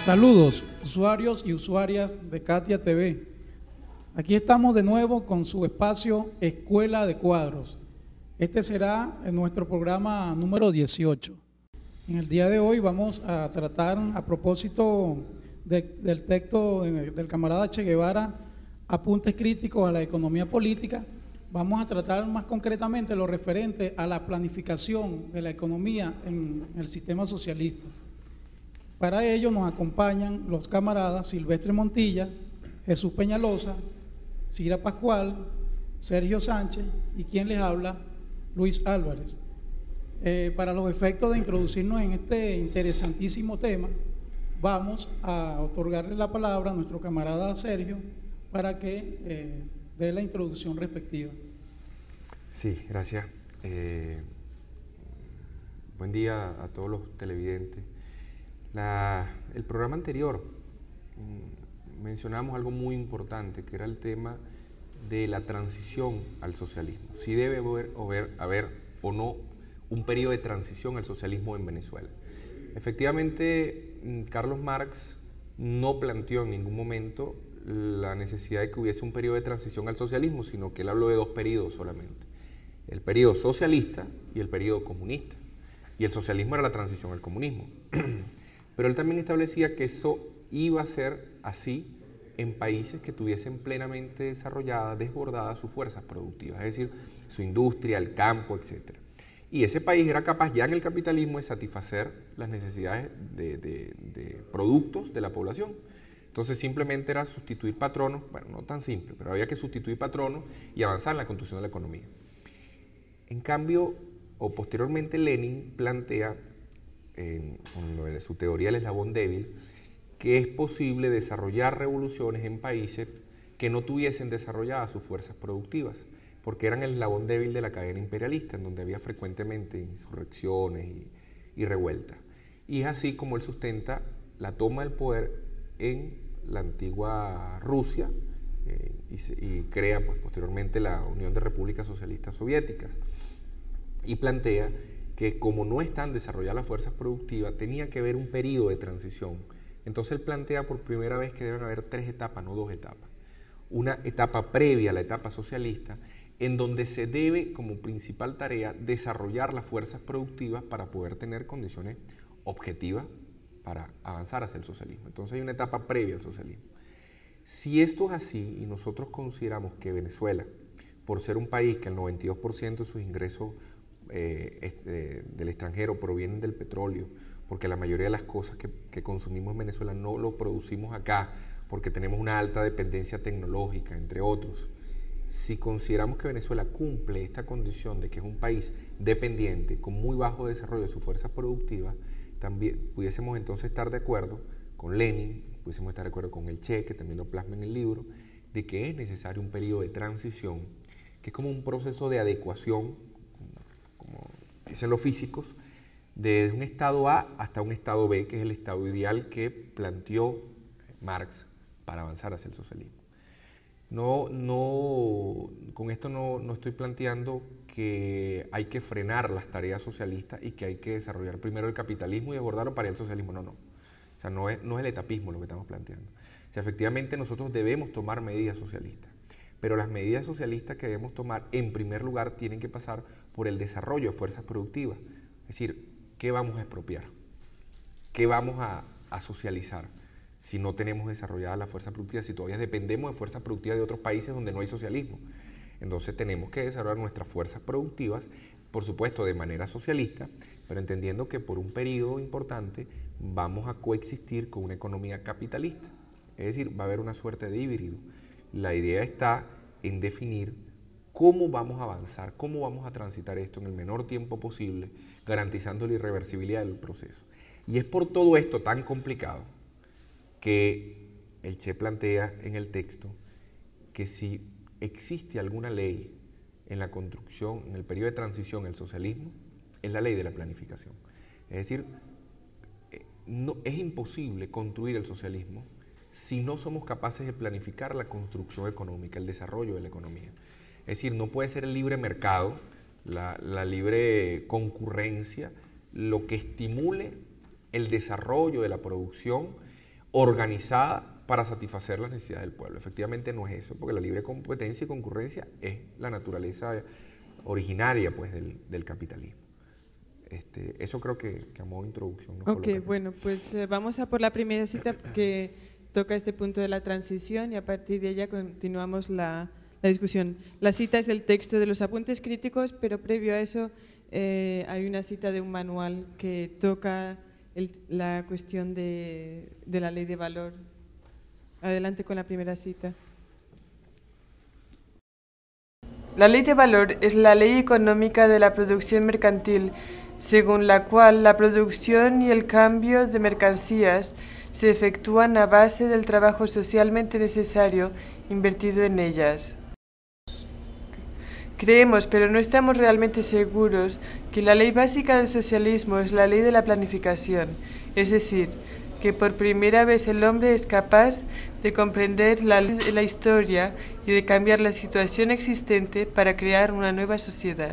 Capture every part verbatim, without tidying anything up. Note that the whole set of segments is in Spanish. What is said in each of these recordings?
Saludos, usuarios y usuarias de Katia T V. Aquí estamos de nuevo con su espacio Escuela de Cuadros. Este será nuestro programa número dieciocho. En el día de hoy vamos a tratar, a propósito de, del texto del camarada Che Guevara, Apuntes críticos a la economía política, vamos a tratar más concretamente lo referente a la planificación de la economía en el sistema socialista. Para ello nos acompañan los camaradas Silvestre Montilla, Jesús Peñalosa, Cira Pascual, Sergio Sánchez y quien les habla, Luis Álvarez. Eh, para los efectos de introducirnos en este interesantísimo tema, vamos a otorgarle la palabra a nuestro camarada Sergio para que eh, dé la introducción respectiva. Sí, gracias. Eh, buen día a todos los televidentes. La, el programa anterior mmm, mencionamos algo muy importante, que era el tema de la transición al socialismo. Si debe haber, haber, haber o no un periodo de transición al socialismo en Venezuela. Efectivamente, Carlos Marx no planteó en ningún momento la necesidad de que hubiese un periodo de transición al socialismo, sino que él habló de dos periodos solamente, el periodo socialista y el periodo comunista, y el socialismo era la transición al comunismo. Pero él también establecía que eso iba a ser así en países que tuviesen plenamente desarrolladas, desbordadas sus fuerzas productivas, es decir, su industria, el campo, etcétera. Y ese país era capaz ya en el capitalismo de satisfacer las necesidades de, de, de productos de la población. Entonces simplemente era sustituir patronos, bueno, no tan simple, pero había que sustituir patronos y avanzar en la construcción de la economía. En cambio, o posteriormente Lenin plantea, en, en su teoría del eslabón débil, que es posible desarrollar revoluciones en países que no tuviesen desarrolladas sus fuerzas productivas, porque eran el eslabón débil de la cadena imperialista, en donde había frecuentemente insurrecciones y, y revueltas. Y es así como él sustenta la toma del poder en la antigua Rusia eh, y, se, y crea pues, posteriormente la Unión de Repúblicas Socialistas Soviéticas. Y plantea que como no están desarrolladas las fuerzas productivas, tenía que haber un periodo de transición. Entonces él plantea por primera vez que deben haber tres etapas, no dos etapas. Una etapa previa a la etapa socialista, en donde se debe como principal tarea desarrollar las fuerzas productivas para poder tener condiciones objetivas para avanzar hacia el socialismo. Entonces hay una etapa previa al socialismo. Si esto es así y nosotros consideramos que Venezuela, por ser un país que el noventa y dos por ciento de sus ingresos eh, este, del extranjero provienen del petróleo, porque la mayoría de las cosas que, que consumimos en Venezuela no lo producimos acá, porque tenemos una alta dependencia tecnológica, entre otros. Si consideramos que Venezuela cumple esta condición de que es un país dependiente, con muy bajo desarrollo de sus fuerzas productivas, también pudiésemos entonces estar de acuerdo con Lenin, pudiésemos estar de acuerdo con el Che, que también lo plasma en el libro, de que es necesario un periodo de transición, que es como un proceso de adecuación, como, como dicen los físicos, de un estado A hasta un estado B, que es el estado ideal que planteó Marx para avanzar hacia el socialismo. No, no, con esto no, no estoy planteando que hay que frenar las tareas socialistas y que hay que desarrollar primero el capitalismo y abordarlo para el socialismo, no, no. O sea, no es, no es el etapismo lo que estamos planteando. O sea, efectivamente nosotros debemos tomar medidas socialistas, pero las medidas socialistas que debemos tomar, en primer lugar, tienen que pasar por el desarrollo de fuerzas productivas. Es decir, ¿qué vamos a expropiar? ¿Qué vamos a, a socializar? Si no tenemos desarrollada la fuerza productiva, si todavía dependemos de fuerzas productivas de otros países donde no hay socialismo. Entonces tenemos que desarrollar nuestras fuerzas productivas, por supuesto de manera socialista, pero entendiendo que por un periodo importante vamos a coexistir con una economía capitalista. Es decir, va a haber una suerte de híbrido. La idea está en definir cómo vamos a avanzar, cómo vamos a transitar esto en el menor tiempo posible, garantizando la irreversibilidad del proceso. Y es por todo esto tan complicado que el Che plantea en el texto que si existe alguna ley en la construcción, en el periodo de transición al socialismo, es la ley de la planificación. Es decir, no, es imposible construir el socialismo si no somos capaces de planificar la construcción económica, el desarrollo de la economía. Es decir, no puede ser el libre mercado, la, la libre concurrencia, lo que estimule el desarrollo de la producción organizada para satisfacer las necesidades del pueblo. Efectivamente no es eso, porque la libre competencia y concurrencia es la naturaleza originaria pues, del, del capitalismo. Este, eso creo que, que a modo de introducción. Nos ok, bueno, pues eh, vamos a por la primera cita que toca este punto de la transición y a partir de ella continuamos la, la discusión. La cita es del texto de los apuntes críticos, pero previo a eso eh, hay una cita de un manual que toca el, la cuestión de, de la ley de valor. Adelante con la primera cita. La ley de valor es la ley económica de la producción mercantil, según la cual la producción y el cambio de mercancías se efectúan a base del trabajo socialmente necesario invertido en ellas. Creemos, pero no estamos realmente seguros, que la ley básica del socialismo es la ley de la planificación, es decir, que por primera vez el hombre es capaz de comprender la, la historia y de cambiar la situación existente para crear una nueva sociedad.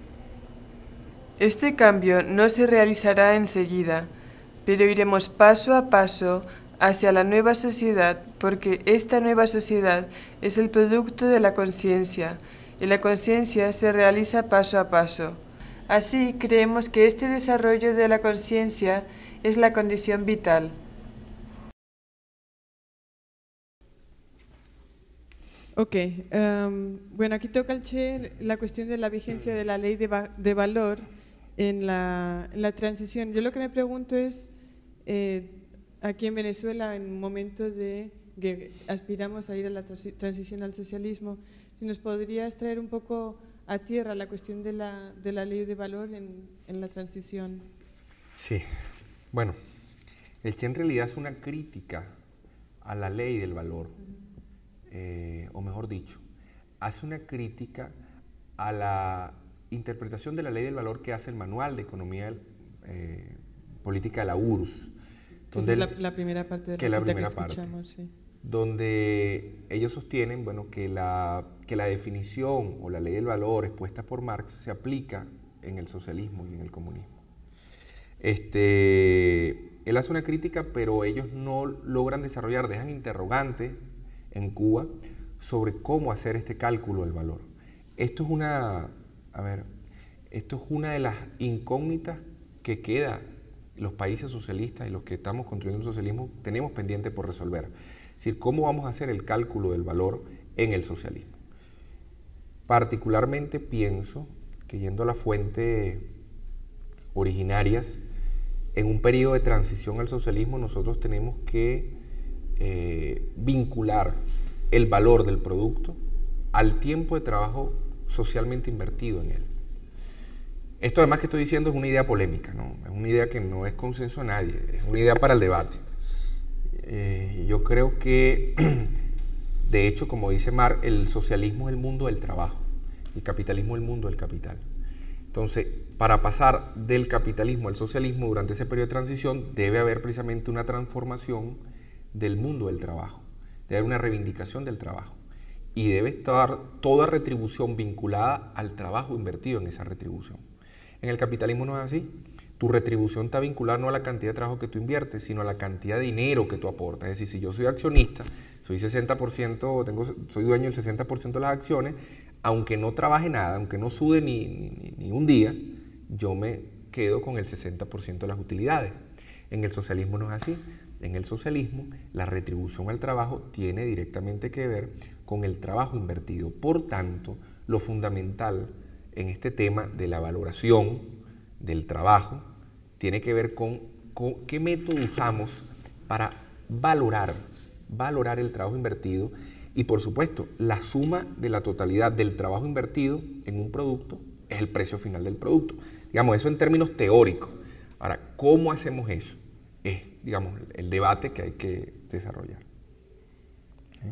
Este cambio no se realizará enseguida, pero iremos paso a paso hacia la nueva sociedad, porque esta nueva sociedad es el producto de la conciencia, y la conciencia se realiza paso a paso. Así, creemos que este desarrollo de la conciencia es la condición vital. Ok, um, bueno, aquí toca el Che la cuestión de la vigencia de la ley de, va de valor en la, en la transición. Yo lo que me pregunto es, eh, aquí en Venezuela, en un momento de que aspiramos a ir a la transición al socialismo, si nos podrías traer un poco a tierra la cuestión de la, de la ley de valor en, en la transición. Sí, bueno, el Che en realidad es una crítica a la ley del valor, uh-huh. eh, o mejor dicho, hace una crítica a la interpretación de la ley del valor que hace el Manual de Economía eh, Política de la U R S S. Donde es la, la primera parte de la, que la primera que escuchamos, parte, sí. Donde ellos sostienen, bueno, que la, que la definición o la ley del valor expuesta por Marx se aplica en el socialismo y en el comunismo. Este, él hace una crítica, pero ellos no logran desarrollar, dejan interrogantes en Cuba sobre cómo hacer este cálculo del valor. Esto es una, a ver, esto es una de las incógnitas que queda los países socialistas y los que estamos construyendo el socialismo tenemos pendiente por resolver. Es decir, ¿cómo vamos a hacer el cálculo del valor en el socialismo? Particularmente pienso que yendo a las fuentes originarias, en un periodo de transición al socialismo nosotros tenemos que eh, vincular el valor del producto al tiempo de trabajo socialmente invertido en él. Esto además que estoy diciendo es una idea polémica, ¿no? Es una idea que no es consenso a nadie, es una idea para el debate. Eh, yo creo que, de hecho, como dice Marx, el socialismo es el mundo del trabajo, el capitalismo es el mundo del capital. Entonces, para pasar del capitalismo al socialismo durante ese periodo de transición, debe haber precisamente una transformación del mundo del trabajo, debe haber una reivindicación del trabajo y debe estar toda retribución vinculada al trabajo invertido en esa retribución. En el capitalismo no es así. Tu retribución está vinculada no a la cantidad de trabajo que tú inviertes, sino a la cantidad de dinero que tú aportas. Es decir, si yo soy accionista, soy sesenta por ciento, tengo, soy dueño del sesenta por ciento de las acciones, aunque no trabaje nada, aunque no sude ni, ni, ni un día, yo me quedo con el sesenta por ciento de las utilidades. En el socialismo no es así. En el socialismo, la retribución al trabajo tiene directamente que ver con el trabajo invertido. Por tanto, lo fundamental en este tema de la valoración del trabajo tiene que ver con, con qué método usamos para valorar, valorar el trabajo invertido y, por supuesto, la suma de la totalidad del trabajo invertido en un producto es el precio final del producto. Digamos, eso en términos teóricos. Ahora, ¿cómo hacemos eso? Es, digamos, el debate que hay que desarrollar. ¿Eh?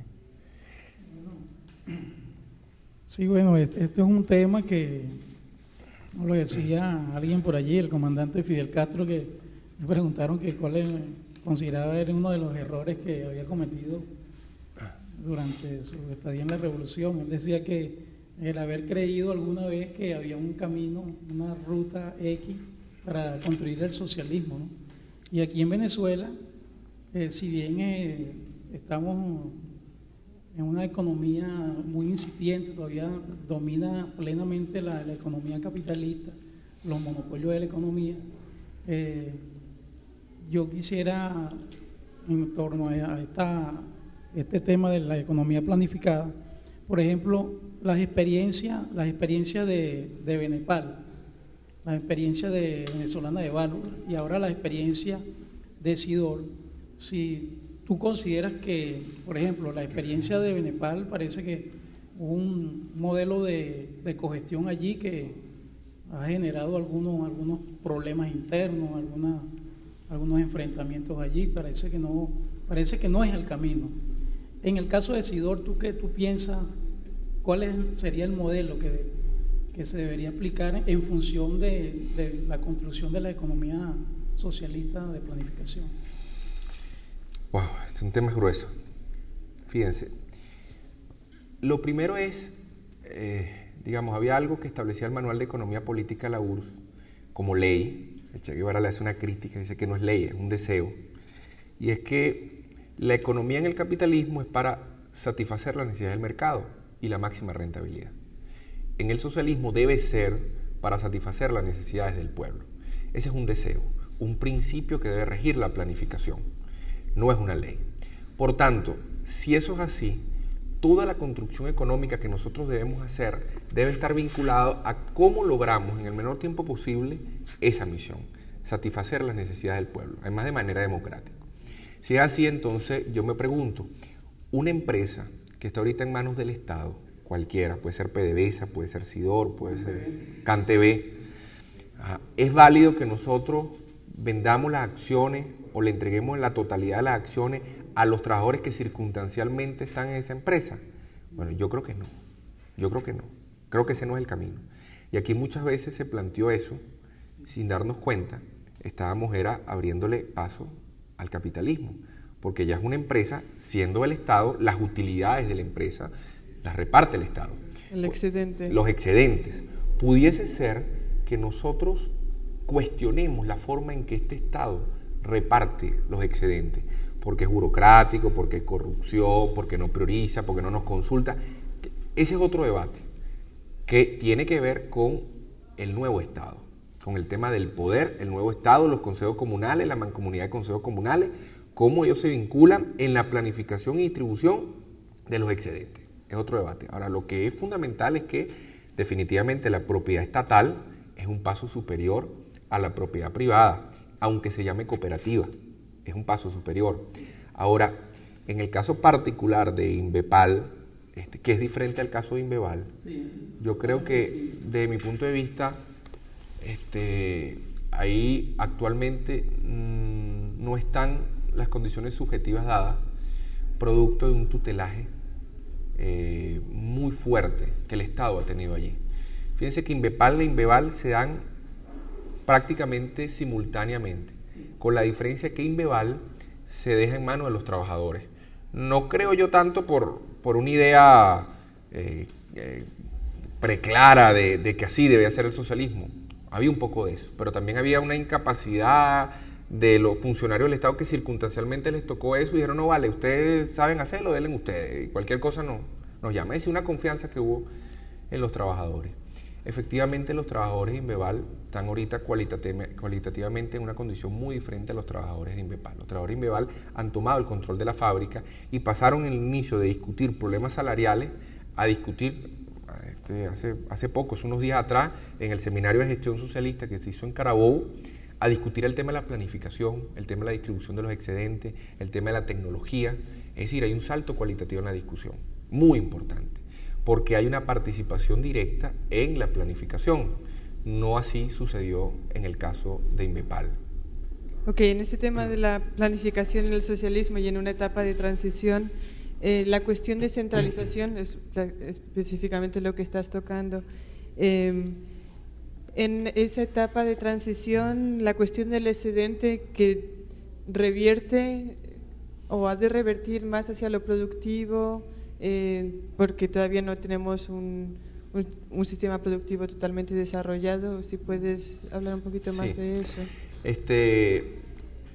Sí, bueno, este es un tema que, como lo decía alguien por allí, el comandante Fidel Castro, que me preguntaron que cuál es, consideraba era uno de los errores que había cometido durante su estadía en la revolución. Él decía que el haber creído alguna vez que había un camino, una ruta X para construir el socialismo, ¿no? Y aquí en Venezuela eh, si bien eh, estamos en una economía muy incipiente, todavía domina plenamente la, la economía capitalista, los monopolios de la economía, eh, yo quisiera, en torno a esta, este tema de la economía planificada, por ejemplo, las experiencias, las experiencias de, de Benepal, la experiencia de venezolana de Válvula y ahora la experiencia de Sidor. Si tú consideras que, por ejemplo, la experiencia de Benepal parece que hubo un modelo de, de cogestión allí que ha generado algunos, algunos problemas internos, alguna, algunos enfrentamientos allí, parece que no, parece que no es el camino. En el caso de Sidor, ¿tú qué tú piensas? ¿Cuál es, sería el modelo que, que se debería aplicar en función de, de la construcción de la economía socialista de planificación? Wow, es un tema grueso. Fíjense, lo primero es, eh, digamos, había algo que establecía el Manual de Economía Política de la U R S S como ley. El Che Guevara le hace una crítica, dice que no es ley, es un deseo. Y es que la economía en el capitalismo es para satisfacer las necesidades del mercado y la máxima rentabilidad. En el socialismo debe ser para satisfacer las necesidades del pueblo. Ese es un deseo, un principio que debe regir la planificación. No es una ley. Por tanto, si eso es así, toda la construcción económica que nosotros debemos hacer debe estar vinculado a cómo logramos en el menor tiempo posible esa misión, satisfacer las necesidades del pueblo, además de manera democrática. Si es así, entonces yo me pregunto, una empresa que está ahorita en manos del Estado, cualquiera, puede ser PDVSA, puede ser Sidor, puede ser CanTV, ¿es válido que nosotros vendamos las acciones o le entreguemos la totalidad de las acciones a los trabajadores que circunstancialmente están en esa empresa? Bueno, yo creo que no, yo creo que no, creo que ese no es el camino. Y aquí muchas veces se planteó eso, sin darnos cuenta, estábamos era abriéndole paso al capitalismo, porque ya es una empresa, siendo el Estado, las utilidades de la empresa las reparte el Estado. El excedente. Los excedentes. Pudiese ser que nosotros cuestionemos la forma en que este Estado reparte los excedentes, porque es burocrático, porque es corrupción, porque no prioriza, porque no nos consulta. Ese es otro debate que tiene que ver con el nuevo Estado, con el tema del poder, el nuevo Estado, los consejos comunales, la mancomunidad de consejos comunales, cómo ellos se vinculan en la planificación y distribución de los excedentes. Es otro debate. Ahora, lo que es fundamental es que definitivamente la propiedad estatal es un paso superior a la propiedad privada, aunque se llame cooperativa, es un paso superior. Ahora, en el caso particular de Inbepal, este, que es diferente al caso de Inbeval, sí. Yo creo que desde mi punto de vista, este, ahí actualmente mmm, no están las condiciones subjetivas dadas, producto de un tutelaje eh, muy fuerte que el Estado ha tenido allí. Fíjense que Inbepal e Inbeval se dan prácticamente simultáneamente, con la diferencia que Inbeval se deja en manos de los trabajadores. No creo yo tanto por, por una idea eh, eh, preclara de, de que así debía ser el socialismo. Había un poco de eso, pero también había una incapacidad de los funcionarios del Estado que circunstancialmente les tocó eso y dijeron, no vale, ustedes saben hacerlo, denle ustedes, y cualquier cosa no, nos llama. Es una confianza que hubo en los trabajadores. Efectivamente, los trabajadores de Inbeval están ahorita cualitativamente en una condición muy diferente a los trabajadores de Inbepal. Los trabajadores de Inbeval han tomado el control de la fábrica y pasaron el inicio de discutir problemas salariales a discutir, este, hace, hace pocos, unos días atrás, en el seminario de gestión socialista que se hizo en Carabobo, a discutir el tema de la planificación, el tema de la distribución de los excedentes, el tema de la tecnología. Es decir, hay un salto cualitativo en la discusión, muy importante, porque hay una participación directa en la planificación. No así sucedió en el caso de Inbepal. Ok, en este tema de la planificación en el socialismo y en una etapa de transición, eh, la cuestión de centralización es la, específicamente lo que estás tocando. Eh, en esa etapa de transición, la cuestión del excedente que revierte o ha de revertir más hacia lo productivo, Eh, porque todavía no tenemos un, un, un sistema productivo totalmente desarrollado. Si puedes hablar un poquito más sí. de eso. Este,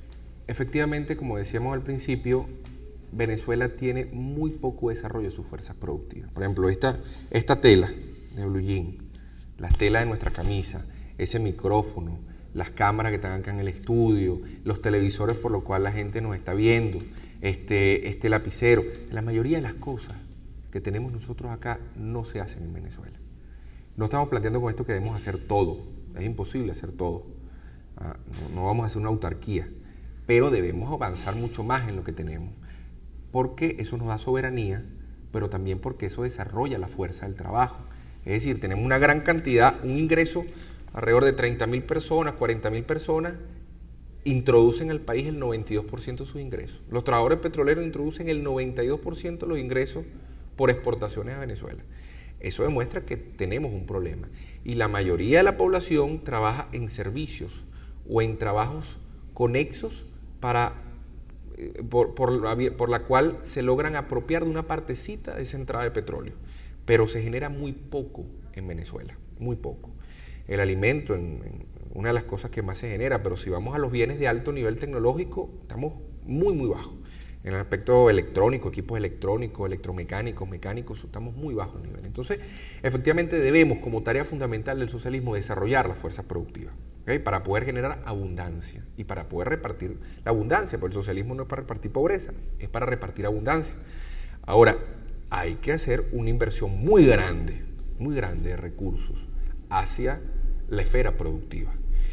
efectivamente, como decíamos al principio, Venezuela tiene muy poco desarrollo de sus fuerzas productivas. Por ejemplo, esta, esta tela de Blue Jean, las telas de nuestra camisa, ese micrófono, las cámaras que están acá en el estudio, los televisores por lo cual la gente nos está viendo, este, este lapicero, la mayoría de las cosas que tenemos nosotros acá no se hacen en Venezuela. No estamos planteando con esto que debemos hacer todo, es imposible hacer todo, ah, no, no vamos a hacer una autarquía, pero debemos avanzar mucho más en lo que tenemos, porque eso nos da soberanía, pero también porque eso desarrolla la fuerza del trabajo. Es decir, tenemos una gran cantidad, un ingreso alrededor de treinta mil personas, cuarenta mil personas, introducen al país el noventa y dos por ciento de sus ingresos. Los trabajadores petroleros introducen el noventa y dos por ciento de los ingresos por exportaciones a Venezuela. Eso demuestra que tenemos un problema. Y la mayoría de la población trabaja en servicios o en trabajos conexos para, eh, por, por, la, por la cual se logran apropiar de una partecita de esa entrada de petróleo. Pero se genera muy poco en Venezuela, muy poco. El alimento, en, en una de las cosas que más se genera, pero si vamos a los bienes de alto nivel tecnológico, estamos muy, muy bajos. En el aspecto electrónico, equipos electrónicos, electromecánicos, mecánicos, estamos muy bajos nivel. Entonces, efectivamente debemos, como tarea fundamental del socialismo, desarrollar las fuerzas productivas, ¿okay? Para poder generar abundancia y para poder repartir la abundancia, porque el socialismo no es para repartir pobreza, es para repartir abundancia. Ahora, hay que hacer una inversión muy grande, muy grande de recursos hacia la esfera productiva.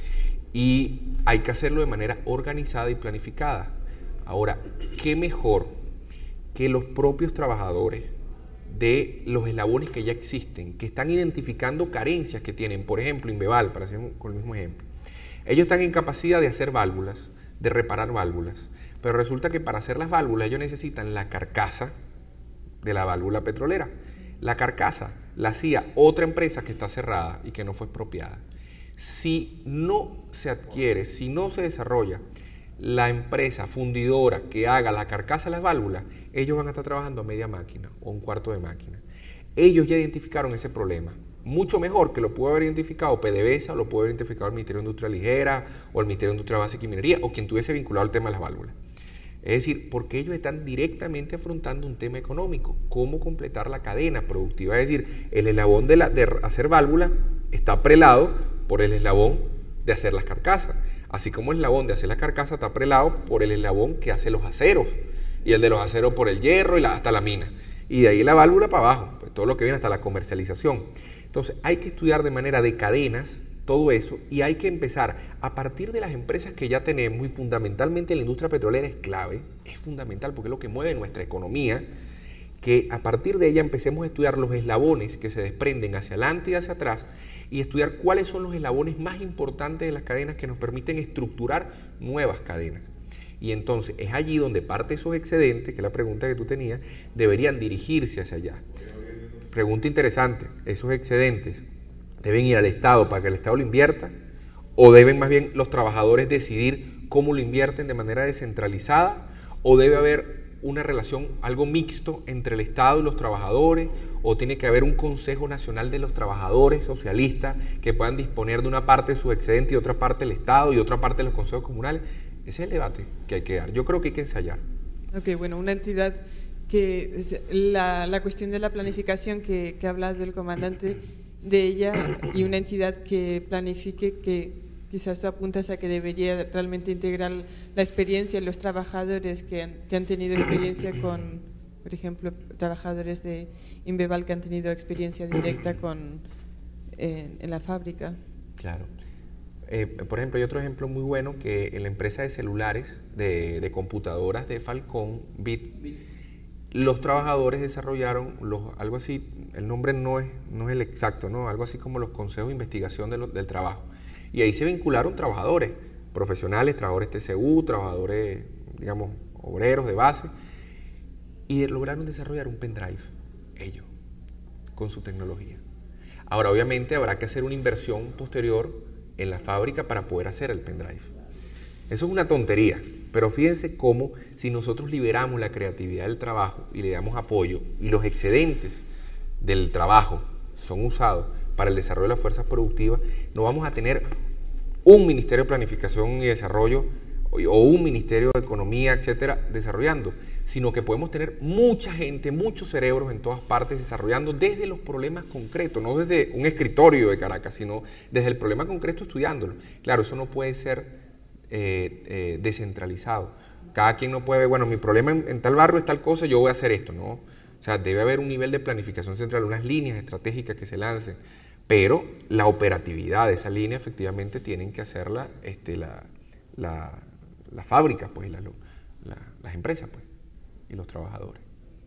Y hay que hacerlo de manera organizada y planificada. Ahora, ¿qué mejor que los propios trabajadores de los eslabones que ya existen, que están identificando carencias que tienen? Por ejemplo, Inveval, para hacer con el mismo ejemplo. Ellos están en capacidad de hacer válvulas, de reparar válvulas, pero resulta que para hacer las válvulas ellos necesitan la carcasa de la válvula petrolera. La carcasa la hacía otra empresa que está cerrada y que no fue expropiada. Si no se adquiere, si no se desarrolla la empresa fundidora que haga la carcasa de las válvulas, ellos van a estar trabajando a media máquina o un cuarto de máquina. Ellos ya identificaron ese problema, mucho mejor que lo pudo haber identificado PDVSA, o lo pudo haber identificado el Ministerio de Industria Ligera, o el Ministerio de Industria Básica y Minería, o quien tuviese vinculado al tema de las válvulas. Es decir, porque ellos están directamente afrontando un tema económico, cómo completar la cadena productiva. Es decir, el eslabón de, la, de hacer válvulas está prelado por el eslabón de hacer las carcasas. Así como el eslabón de hacer la carcasa está prelado por el eslabón que hace los aceros, y el de los aceros por el hierro y la, hasta la mina. Y de ahí la válvula para abajo, pues todo lo que viene hasta la comercialización. Entonces hay que estudiar de manera de cadenas todo eso, y hay que empezar a partir de las empresas que ya tenemos, y fundamentalmente la industria petrolera es clave, es fundamental porque es lo que mueve nuestra economía, que a partir de ella empecemos a estudiar los eslabones que se desprenden hacia adelante y hacia atrás, y estudiar cuáles son los eslabones más importantes de las cadenas que nos permiten estructurar nuevas cadenas. Y entonces es allí donde parte de esos excedentes, que es la pregunta que tú tenías, deberían dirigirse hacia allá. Pregunta interesante, ¿esos excedentes deben ir al Estado para que el Estado lo invierta, o deben más bien los trabajadores decidir cómo lo invierten de manera descentralizada, o debe haber una relación, algo mixto entre el Estado y los trabajadores, o tiene que haber un Consejo Nacional de los Trabajadores Socialistas que puedan disponer de una parte de su excedente y otra parte del Estado y otra parte de los consejos comunales? Ese es el debate que hay que dar. Yo creo que hay que ensayar. Ok, bueno, una entidad que la, la cuestión de la planificación que, que hablas del comandante, de ella, y una entidad que planifique, que quizás tú apuntas a que debería realmente integrar la experiencia de los trabajadores que han, que han tenido experiencia con, por ejemplo, trabajadores de Inveval que han tenido experiencia directa con, eh, en la fábrica. Claro. Eh, por ejemplo, hay otro ejemplo muy bueno que en la empresa de celulares, de, de computadoras de Falcón, Bit, los trabajadores desarrollaron los, algo así, el nombre no es, no es el exacto, ¿no? Algo así como los consejos de investigación de lo, del trabajo. Y ahí se vincularon trabajadores profesionales, trabajadores T C U, trabajadores, digamos, obreros de base, y lograron desarrollar un pendrive, ellos, con su tecnología. Ahora, obviamente, habrá que hacer una inversión posterior en la fábrica para poder hacer el pendrive. Eso es una tontería, pero fíjense cómo si nosotros liberamos la creatividad del trabajo y le damos apoyo, y los excedentes del trabajo son usados para el desarrollo de las fuerzas productivas, no vamos a tener un Ministerio de Planificación y Desarrollo o un Ministerio de Economía, etcétera, desarrollando, sino que podemos tener mucha gente, muchos cerebros en todas partes desarrollando desde los problemas concretos, no desde un escritorio de Caracas, sino desde el problema concreto estudiándolo. Claro, eso no puede ser eh, eh, descentralizado. Cada quien no puede, bueno, mi problema en, en tal barrio es tal cosa, yo voy a hacer esto, ¿no? O sea, debe haber un nivel de planificación central, unas líneas estratégicas que se lancen, pero la operatividad de esa línea efectivamente tienen que hacerla este, la, la, la fábrica, pues, la, la, las empresas, pues, y los trabajadores.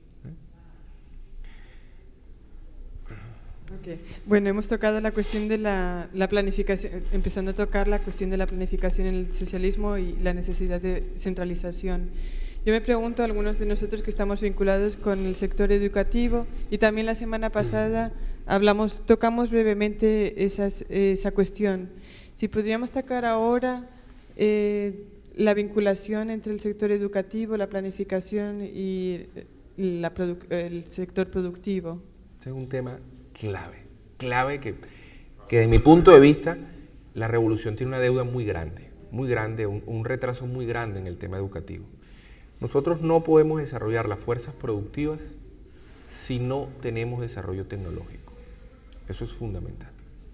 Okay. Bueno, hemos tocado la cuestión de la, la planificación, empezando a tocar la cuestión de la planificación en el socialismo y la necesidad de centralización. Yo me pregunto a algunos de nosotros que estamos vinculados con el sector educativo, y también la semana pasada hablamos, tocamos brevemente esas, esa cuestión. Si podríamos tocar ahora eh, la vinculación entre el sector educativo, la planificación y la el sector productivo. Ese es un tema clave, clave que, que desde mi punto de vista la revolución tiene una deuda muy grande, muy grande, un, un retraso muy grande en el tema educativo. Nosotros no podemos desarrollar las fuerzas productivas si no tenemos desarrollo tecnológico. Eso es fundamental.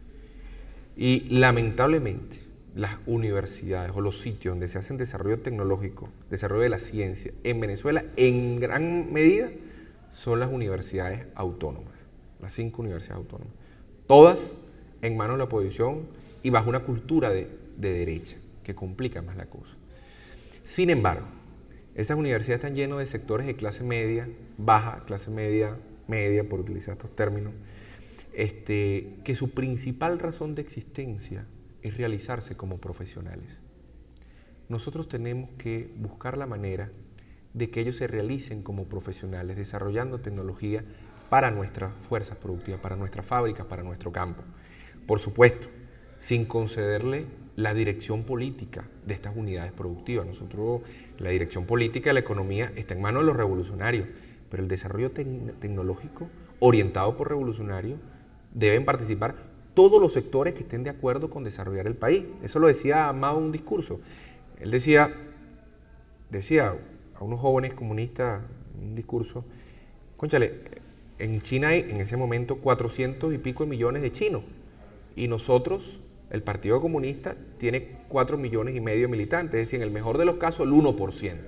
Y lamentablemente las universidades o los sitios donde se hacen desarrollo tecnológico, desarrollo de la ciencia en Venezuela, en gran medida son las universidades autónomas, las cinco universidades autónomas, todas en manos de la oposición y bajo una cultura de, de derecha que complica más la cosa. Sin embargo, esas universidades están llenas de sectores de clase media, baja, clase media, media, por utilizar estos términos, este, que su principal razón de existencia es realizarse como profesionales. Nosotros tenemos que buscar la manera de que ellos se realicen como profesionales, desarrollando tecnología para nuestras fuerzas productivas, para nuestras fábricas, para nuestro campo. Por supuesto, sin concederle la dirección política de estas unidades productivas. Nosotros, la dirección política de la economía está en manos de los revolucionarios, pero el desarrollo te tecnológico orientado por revolucionarios deben participar todos los sectores que estén de acuerdo con desarrollar el país. Eso lo decía Mao en un discurso. Él decía, decía a unos jóvenes comunistas en un discurso, cónchale, en China hay en ese momento cuatrocientos y pico de millones de chinos, y nosotros, el Partido Comunista, tiene cuatro millones y medio de militantes, es decir, en el mejor de los casos, el uno por ciento.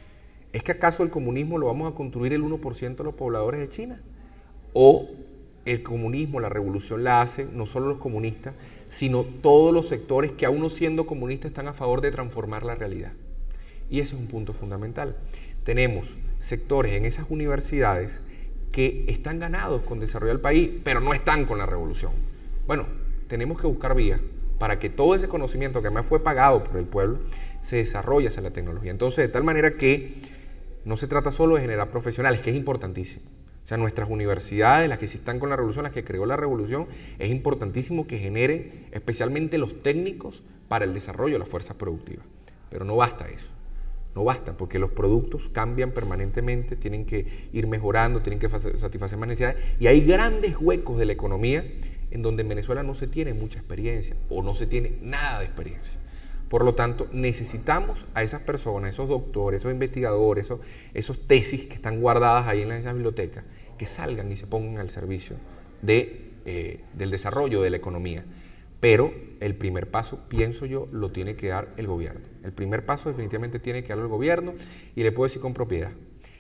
¿Es que acaso el comunismo lo vamos a construir el uno por ciento de los pobladores de China? ¿O el comunismo, la revolución la hacen no solo los comunistas, sino todos los sectores que aún no siendo comunistas están a favor de transformar la realidad? Y ese es un punto fundamental. Tenemos sectores en esas universidades que están ganados con desarrollar el país, pero no están con la revolución. Bueno, tenemos que buscar vías para que todo ese conocimiento que además fue pagado por el pueblo se desarrolle hacia la tecnología. Entonces, de tal manera que no se trata solo de generar profesionales, que es importantísimo. O sea, nuestras universidades, las que sí están con la revolución, las que creó la revolución, es importantísimo que generen especialmente los técnicos para el desarrollo de las fuerzas productivas. Pero no basta eso. No basta, porque los productos cambian permanentemente, tienen que ir mejorando, tienen que satisfacer más necesidades, y hay grandes huecos de la economía en donde en Venezuela no se tiene mucha experiencia o no se tiene nada de experiencia. Por lo tanto, necesitamos a esas personas, esos doctores, esos investigadores, esos, esos tesis que están guardadas ahí en esas bibliotecas, que salgan y se pongan al servicio de, eh, del desarrollo de la economía. Pero el primer paso, pienso yo, lo tiene que dar el gobierno. El primer paso definitivamente tiene que darlo el gobierno, y le puedo decir con propiedad.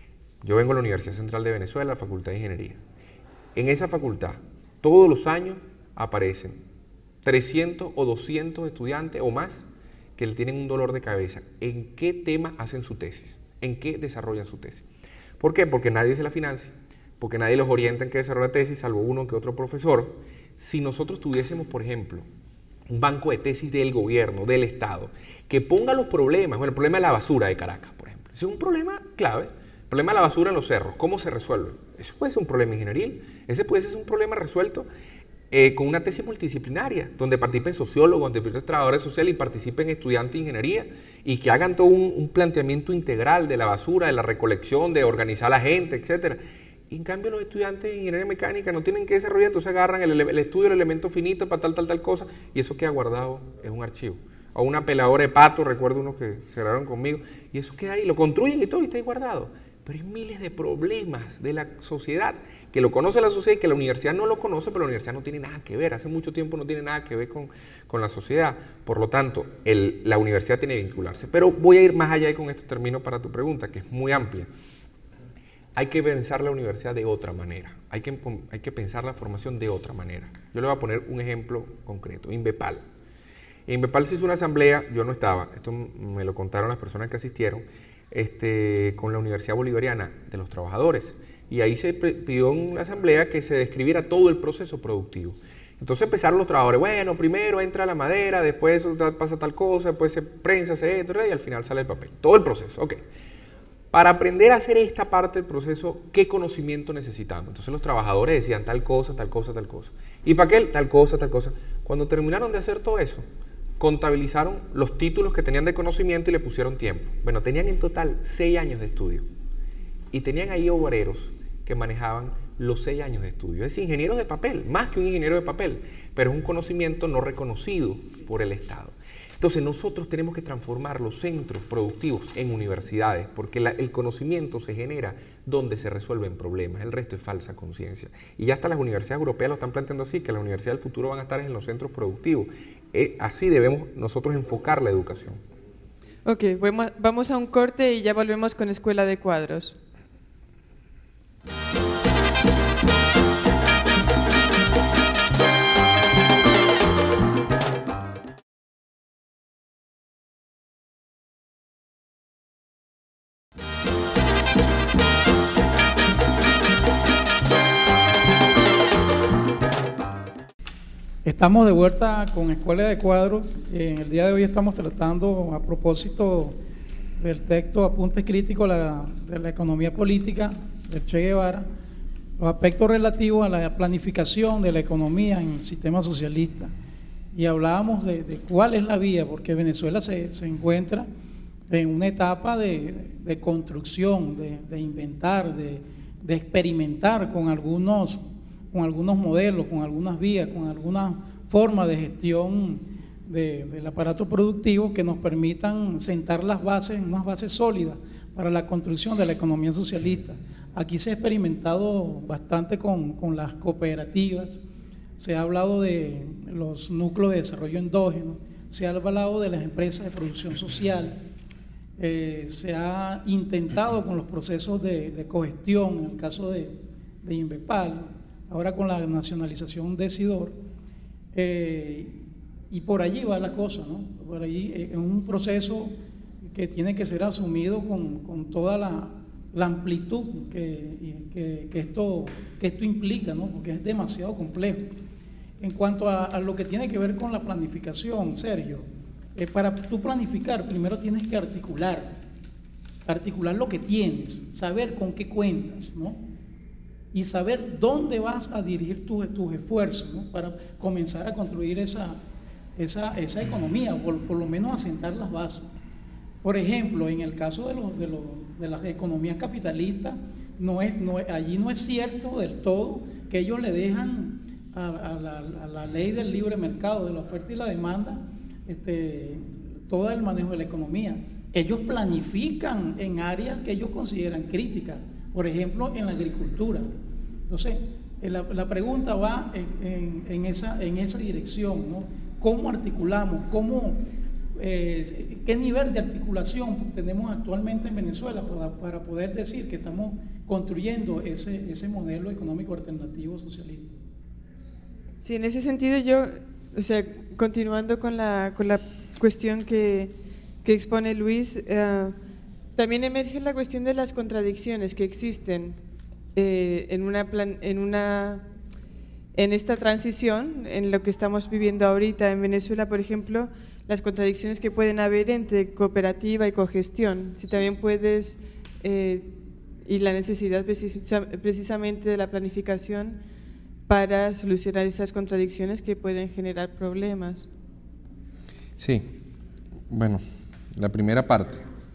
Yo vengo a la Universidad Central de Venezuela, la Facultad de Ingeniería. En esa facultad, todos los años aparecen trescientos o doscientos estudiantes o más que le tienen un dolor de cabeza. ¿En qué tema hacen su tesis? ¿En qué desarrollan su tesis? ¿Por qué? Porque nadie se la financia, porque nadie los orienta en qué desarrolla la tesis, salvo uno que otro profesor. Si nosotros tuviésemos, por ejemplo, un banco de tesis del gobierno, del Estado, que ponga los problemas, bueno, el problema de la basura de Caracas, por ejemplo, ese es un problema clave. El problema de la basura en los cerros, ¿cómo se resuelve? Eso puede ser un problema ingenieril, ese puede ser un problema resuelto eh, con una tesis multidisciplinaria, donde participen sociólogos, donde participen trabajadores sociales y participen estudiantes de ingeniería, y que hagan todo un, un planteamiento integral de la basura, de la recolección, de organizar a la gente, etcétera. Y en cambio los estudiantes de ingeniería mecánica no tienen que desarrollar, entonces agarran el, el estudio del elemento finito para tal, tal, tal cosa, y eso queda guardado en un archivo. o una peladora de pato, recuerdo unos que cerraron conmigo, y eso queda ahí, lo construyen y todo, y está ahí guardado. Pero hay miles de problemas de la sociedad, que lo conoce la sociedad y que la universidad no lo conoce, pero la universidad no tiene nada que ver, hace mucho tiempo no tiene nada que ver con, con la sociedad. Por lo tanto, el, la universidad tiene que vincularse. Pero voy a ir más allá y con esto termino para tu pregunta, que es muy amplia. Hay que pensar la universidad de otra manera, hay que, hay que pensar la formación de otra manera. Yo le voy a poner un ejemplo concreto, INVEPAL. En INVEPAL se hizo una asamblea, yo no estaba, esto me lo contaron las personas que asistieron, Este, con la Universidad Bolivariana de los Trabajadores, y ahí se pidió en la asamblea que se describiera todo el proceso productivo. Entonces empezaron los trabajadores, bueno, primero entra la madera, después pasa tal cosa, después se prensa, se entra y al final sale el papel, todo el proceso, ok. Para aprender a hacer esta parte del proceso, ¿qué conocimiento necesitamos? Entonces los trabajadores decían tal cosa, tal cosa, tal cosa, y para qué, tal cosa, tal cosa. Cuando terminaron de hacer todo eso, contabilizaron los títulos que tenían de conocimiento y le pusieron tiempo. Bueno, tenían en total seis años de estudio. Y tenían ahí obreros que manejaban los seis años de estudio. Es ingenieros de papel, más que un ingeniero de papel, pero es un conocimiento no reconocido por el Estado. Entonces nosotros tenemos que transformar los centros productivos en universidades, porque la, el conocimiento se genera donde se resuelven problemas, el resto es falsa conciencia. Y ya hasta las universidades europeas lo están planteando así, que las universidades del futuro van a estar en los centros productivos. Eh, así debemos nosotros enfocar la educación. Ok, vamos a un corte y ya volvemos con Escuela de Cuadros. Estamos de vuelta con Escuela de Cuadros. En el día de hoy estamos tratando, a propósito del texto Apuntes Críticos la, de la Economía Política de Che Guevara, los aspectos relativos a la planificación de la economía en el sistema socialista. Y hablábamos de, de cuál es la vía, porque Venezuela se, se encuentra en una etapa de, de construcción, de, de inventar, de, de experimentar con algunos con algunos modelos, con algunas vías, con algunas formas de gestión de, del aparato productivo que nos permitan sentar las bases, unas bases sólidas para la construcción de la economía socialista. Aquí se ha experimentado bastante con, con las cooperativas, se ha hablado de los núcleos de desarrollo endógeno, se ha hablado de las empresas de producción social, eh, se ha intentado con los procesos de, de cogestión, en el caso de, de INVEPAL, ahora con la nacionalización de Sidor, eh, y por allí va la cosa, ¿no? Por allí es un proceso que tiene que ser asumido con, con toda la, la amplitud que, que, que, esto, que esto implica, ¿no? Porque es demasiado complejo. En cuanto a, a lo que tiene que ver con la planificación, Sergio, eh, para tú planificar primero tienes que articular, articular lo que tienes, saber con qué cuentas, ¿no? Y saber dónde vas a dirigir tus, tus esfuerzos, ¿no? Para comenzar a construir esa, esa, esa economía, o por, por lo menos asentar las bases. Por ejemplo, en el caso de, los, de, los, de las economías capitalistas, no es, no, allí no es cierto del todo que ellos le dejan a, a, la, a la ley del libre mercado, de la oferta y la demanda, este, todo el manejo de la economía. Ellos planifican en áreas que ellos consideran críticas. Por ejemplo, en la agricultura. Entonces, la, la pregunta va en, en, en, esa, en esa dirección, ¿no? ¿Cómo articulamos? ¿Cómo, eh, ¿Qué nivel de articulación tenemos actualmente en Venezuela para, para poder decir que estamos construyendo ese, ese modelo económico alternativo socialista? Sí, en ese sentido yo, o sea, continuando con la, con la cuestión que, que expone Luis, uh, también emerge la cuestión de las contradicciones que existen eh, en, una plan, en, una, en esta transición, en lo que estamos viviendo ahorita en Venezuela, por ejemplo, las contradicciones que pueden haber entre cooperativa y cogestión. Si también puedes, eh, y la necesidad precisa, precisamente de la planificación para solucionar esas contradicciones que pueden generar problemas. Sí, bueno, la primera parte.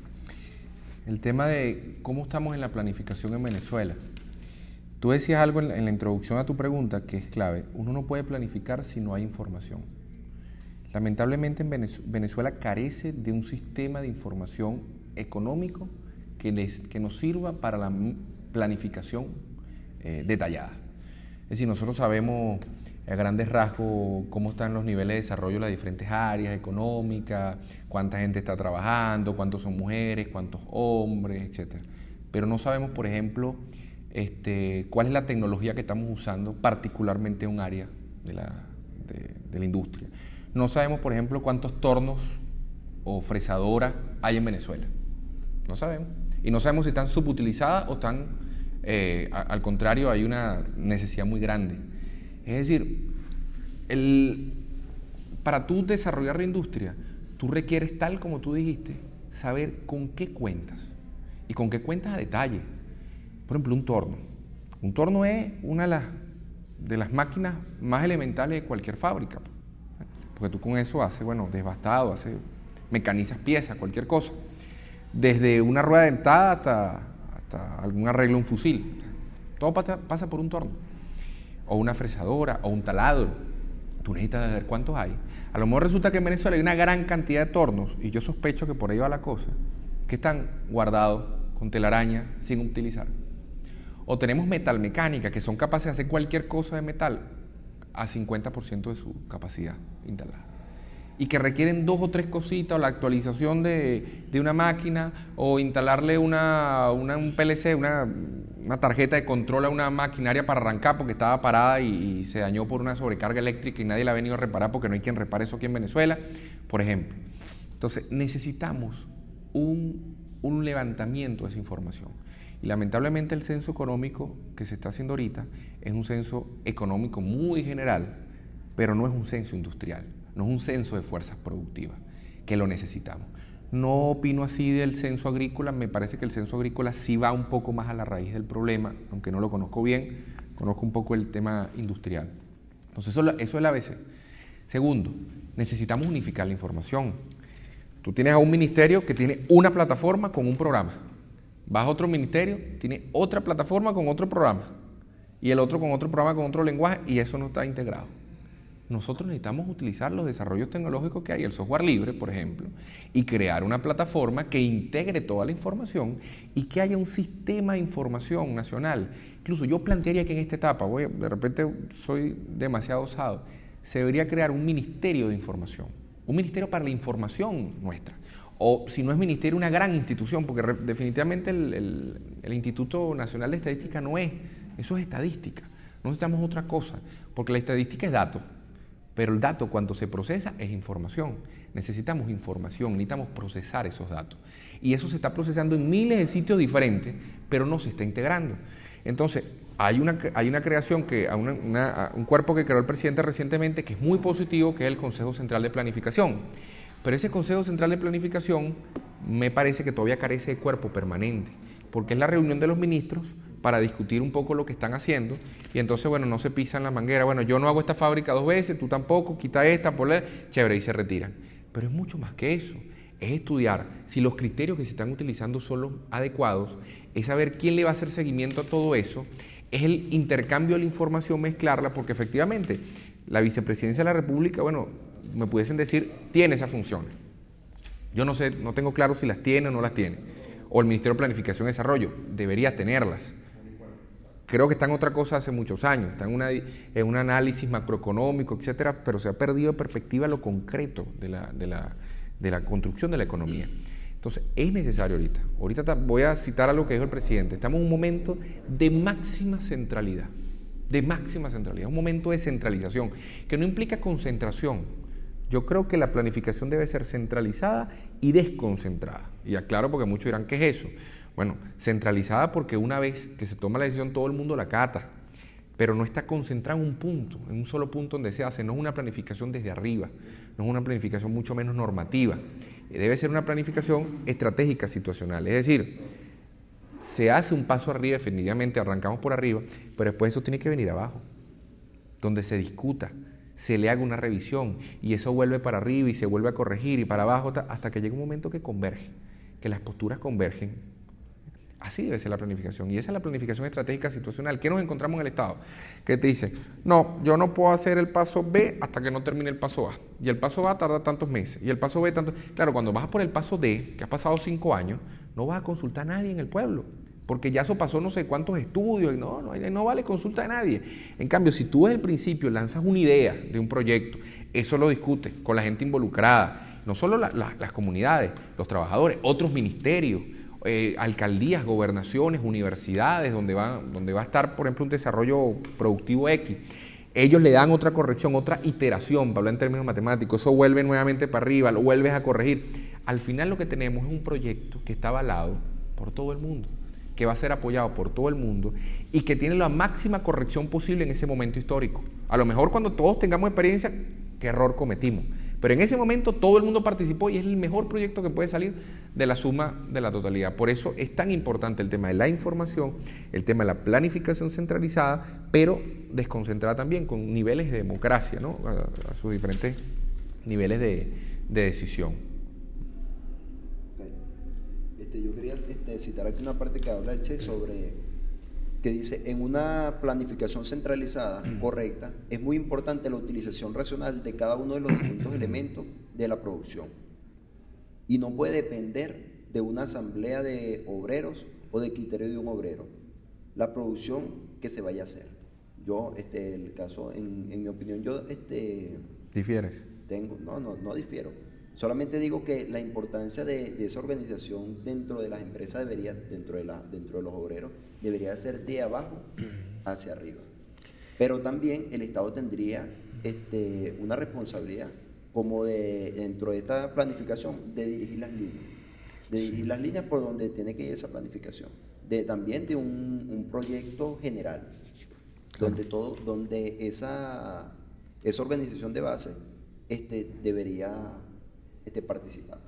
El tema de cómo estamos en la planificación en Venezuela. Tú decías algo en la, en la introducción a tu pregunta que es clave. Uno no puede planificar si no hay información. Lamentablemente en Venezuela carece de un sistema de información económico que, les, que nos sirva para la planificación eh, detallada. Es decir, nosotros sabemos a grandes rasgos cómo están los niveles de desarrollo de las diferentes áreas económicas, cuánta gente está trabajando, cuántos son mujeres, cuántos hombres, etcétera. Pero no sabemos, por ejemplo, este, cuál es la tecnología que estamos usando, particularmente en un área de la, de, de la industria. No sabemos, por ejemplo, cuántos tornos o fresadoras hay en Venezuela. No sabemos. Y no sabemos si están subutilizadas o están, eh, a, al contrario, hay una necesidad muy grande. Es decir, el, para tú desarrollar la industria, tú requieres, tal como tú dijiste, saber con qué cuentas y con qué cuentas a detalle. Por ejemplo, un torno. Un torno es una de las, de las máquinas más elementales de cualquier fábrica, porque tú con eso haces, bueno, desbastado, haces, mecanizas piezas, cualquier cosa, desde una rueda dentada hasta, hasta algún arreglo, un fusil. Todo pasa, pasa por un torno. O una fresadora, o un taladro. Tú necesitas ver cuántos hay. A lo mejor resulta que en Venezuela hay una gran cantidad de tornos, y yo sospecho que por ahí va la cosa, que están guardados con telaraña sin utilizar. O tenemos metalmecánica, que son capaces de hacer cualquier cosa de metal a cincuenta por ciento de su capacidad instalada. Y que requieren dos o tres cositas, o la actualización de, de una máquina, o instalarle una, una, un P L C, una, una tarjeta de control a una maquinaria para arrancar porque estaba parada y, y se dañó por una sobrecarga eléctrica y nadie la ha venido a reparar porque no hay quien repare eso aquí en Venezuela, por ejemplo. Entonces, necesitamos un, un levantamiento de esa información. Y lamentablemente el censo económico que se está haciendo ahorita es un censo económico muy general, pero no es un censo industrial. No es un censo de fuerzas productivas, que lo necesitamos. No opino así del censo agrícola, me parece que el censo agrícola sí va un poco más a la raíz del problema, aunque no lo conozco bien, conozco un poco el tema industrial. Entonces eso, eso es el A B C. Segundo, necesitamos unificar la información. Tú tienes a un ministerio que tiene una plataforma con un programa. Vas a otro ministerio, tiene otra plataforma con otro programa. Y el otro con otro programa con otro lenguaje, y eso no está integrado. Nosotros necesitamos utilizar los desarrollos tecnológicos que hay, el software libre, por ejemplo, y crear una plataforma que integre toda la información y que haya un sistema de información nacional. Incluso yo plantearía que en esta etapa, voy, de repente soy demasiado osado, se debería crear un ministerio de información, un ministerio para la información nuestra. O si no es ministerio, una gran institución, porque re, definitivamente el, el, el Instituto Nacional de Estadística no es, eso es estadística. No necesitamos otra cosa, porque la estadística es dato. Pero el dato, cuando se procesa, es información. Necesitamos información, necesitamos procesar esos datos. Y eso se está procesando en miles de sitios diferentes, pero no se está integrando. Entonces, hay una, hay una creación, que, una, una, un cuerpo que creó el presidente recientemente, que es muy positivo, que es el Consejo Central de Planificación. Pero ese Consejo Central de Planificación me parece que todavía carece de cuerpo permanente, porque es la reunión de los ministros para discutir un poco lo que están haciendo, y entonces, bueno, no se pisan la manguera, bueno, yo no hago esta fábrica dos veces, tú tampoco, quita esta, ponle, chévere, y se retiran. Pero es mucho más que eso, es estudiar si los criterios que se están utilizando son los adecuados, es saber quién le va a hacer seguimiento a todo eso, es el intercambio de la información, mezclarla, porque efectivamente la vicepresidencia de la República, bueno, me pudiesen decir, tiene esa función. Yo no sé, no tengo claro si las tiene o no las tiene. O el Ministerio de Planificación y Desarrollo, debería tenerlas. Creo que está en otra cosa hace muchos años, está en, una, en un análisis macroeconómico, etcétera, pero se ha perdido de perspectiva lo concreto de la, de, la, de la construcción de la economía. Entonces, es necesario ahorita. Ahorita voy a citar a lo que dijo el presidente. Estamos en un momento de máxima centralidad, de máxima centralidad, un momento de centralización, que no implica concentración. Yo creo que la planificación debe ser centralizada y desconcentrada. Y aclaro porque muchos dirán, ¿qué es eso? Bueno, centralizada porque una vez que se toma la decisión todo el mundo la acata, pero no está concentrada en un punto, en un solo punto donde se hace. No es una planificación desde arriba, no es una planificación mucho menos normativa. Debe ser una planificación estratégica situacional, es decir, se hace un paso arriba, definitivamente arrancamos por arriba, pero después eso tiene que venir abajo, donde se discuta, se le haga una revisión y eso vuelve para arriba y se vuelve a corregir y para abajo hasta que llegue un momento que converge, que las posturas convergen. Así debe ser la planificación. Y esa es la planificación estratégica situacional. ¿Qué nos encontramos en el Estado? Que te dice, no, yo no puedo hacer el paso B hasta que no termine el paso A. Y el paso A tarda tantos meses. Y el paso B tantos... Claro, cuando vas por el paso D, que ha pasado cinco años, no vas a consultar a nadie en el pueblo. Porque ya eso pasó no sé cuántos estudios. Y no, no, no vale consulta de nadie. En cambio, si tú desde el principio lanzas una idea de un proyecto, eso lo discutes con la gente involucrada. No solo la, la, las comunidades, los trabajadores, otros ministerios, Eh, alcaldías, gobernaciones, universidades, donde va, donde va a estar, por ejemplo, un desarrollo productivo X. Ellos le dan otra corrección, otra iteración, para hablar en términos matemáticos, eso vuelve nuevamente para arriba, lo vuelves a corregir. Al final lo que tenemos es un proyecto que está avalado por todo el mundo, que va a ser apoyado por todo el mundo y que tiene la máxima corrección posible en ese momento histórico. A lo mejor cuando todos tengamos experiencia, qué error cometimos. Pero en ese momento todo el mundo participó y es el mejor proyecto que puede salir de la suma de la totalidad. Por eso es tan importante el tema de la información, el tema de la planificación centralizada, pero desconcentrada también, con niveles de democracia, ¿no? a, a sus diferentes niveles de, de decisión. Okay. Este, yo quería este, citar aquí una parte que habla el Che sobre... que dice, en una planificación centralizada correcta, es muy importante la utilización racional de cada uno de los distintos elementos de la producción y no puede depender de una asamblea de obreros o de criterio de un obrero, la producción que se vaya a hacer. Yo, este, el caso, en, en mi opinión, yo, este... ¿Difieres? Tengo, no, no, no difiero. Solamente digo que la importancia de, de esa organización dentro de las empresas debería, dentro de, la, dentro de los obreros, debería ser de abajo hacia arriba. Pero también el Estado tendría este, una responsabilidad, como de, dentro de esta planificación, de dirigir las líneas. De dirigir sí. las líneas por donde tiene que ir esa planificación. De, también de un, un proyecto general, claro. donde, todo, donde esa, esa organización de base este, debería... Este, participando.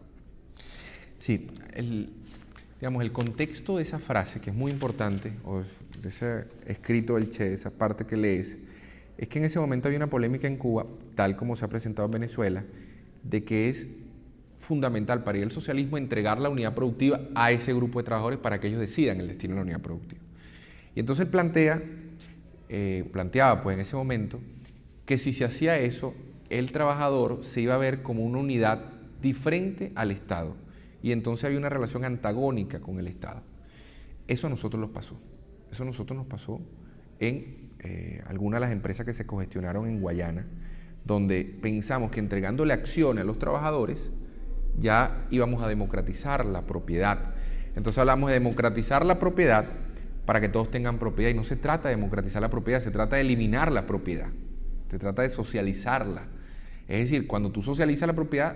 Sí, el, digamos, el contexto de esa frase, que es muy importante, o de ese escrito del Che, esa parte que lees, es que en ese momento había una polémica en Cuba, tal como se ha presentado en Venezuela, de que es fundamental para ir al socialismo entregar la unidad productiva a ese grupo de trabajadores para que ellos decidan el destino de la unidad productiva. Y entonces él plantea, eh, planteaba pues en ese momento, que si se hacía eso, el trabajador se iba a ver como una unidad diferente al Estado y entonces había una relación antagónica con el Estado. Eso a nosotros nos pasó, eso a nosotros nos pasó en eh, algunas de las empresas que se cogestionaron en Guayana, donde pensamos que entregándole acciones a los trabajadores ya íbamos a democratizar la propiedad. Entonces hablamos de democratizar la propiedad para que todos tengan propiedad y no se trata de democratizar la propiedad, se trata de eliminar la propiedad, se trata de socializarla. Es decir, cuando tú socializas la propiedad,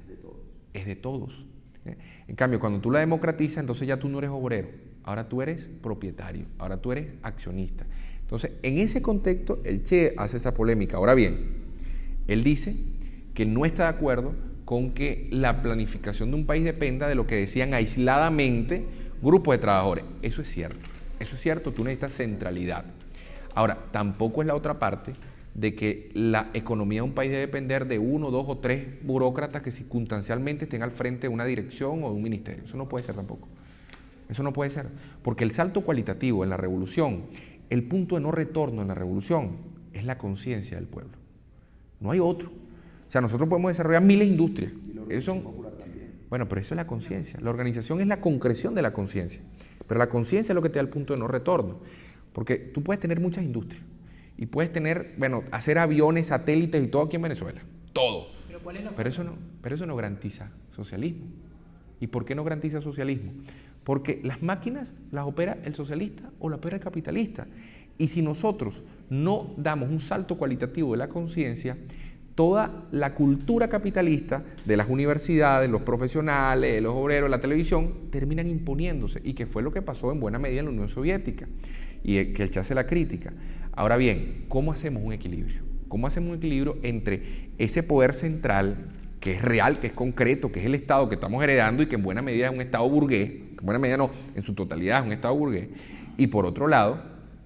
es de todos. En cambio, cuando tú la democratizas, entonces ya tú no eres obrero, ahora tú eres propietario, ahora tú eres accionista. Entonces, en ese contexto, el Che hace esa polémica. Ahora bien, él dice que no está de acuerdo con que la planificación de un país dependa de lo que decían aisladamente grupos de trabajadores. Eso es cierto, eso es cierto, tú necesitas centralidad. Ahora, tampoco es la otra parte de que la economía de un país debe depender de uno, dos o tres burócratas que circunstancialmente estén al frente de una dirección o de un ministerio. Eso no puede ser tampoco. Eso no puede ser. Porque el salto cualitativo en la revolución, el punto de no retorno en la revolución, es la conciencia del pueblo. No hay otro. O sea, nosotros podemos desarrollar miles de industrias. Eso, bueno, pero eso es la conciencia. La organización es la concreción de la conciencia. Pero la conciencia es lo que te da el punto de no retorno. Porque tú puedes tener muchas industrias. Y puedes tener, bueno, hacer aviones, satélites y todo aquí en Venezuela. Todo. ¿Pero cuál es la pero, eso no, pero eso no garantiza socialismo. ¿Y por qué no garantiza socialismo? Porque las máquinas las opera el socialista o las opera el capitalista. Y si nosotros no damos un salto cualitativo de la conciencia, toda la cultura capitalista de las universidades, los profesionales, los obreros, la televisión, terminan imponiéndose. Y que fue lo que pasó en buena medida en la Unión Soviética. Y que el Che hace la crítica. Ahora bien, ¿cómo hacemos un equilibrio? ¿Cómo hacemos un equilibrio entre ese poder central, que es real, que es concreto, que es el Estado que estamos heredando y que en buena medida es un Estado burgués, en buena medida no, en su totalidad es un Estado burgués, y por otro lado,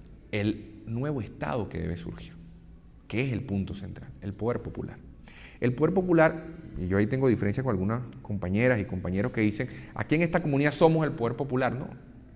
el nuevo Estado que debe surgir, que es el punto central, el poder popular? El poder popular, y yo ahí tengo diferencias con algunas compañeras y compañeros que dicen, aquí en esta comunidad somos el poder popular. No,